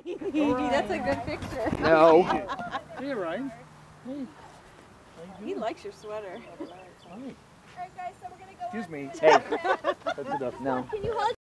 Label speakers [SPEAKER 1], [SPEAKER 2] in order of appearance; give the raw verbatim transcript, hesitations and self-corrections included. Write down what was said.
[SPEAKER 1] That's a good picture.
[SPEAKER 2] No.
[SPEAKER 3] Hey, Ryan. Hey.
[SPEAKER 1] He likes your sweater.
[SPEAKER 3] Hi.
[SPEAKER 4] Alright guys, so we're gonna go
[SPEAKER 3] Excuse me.
[SPEAKER 2] Hey.
[SPEAKER 3] That's enough.
[SPEAKER 2] No.
[SPEAKER 4] Can you hold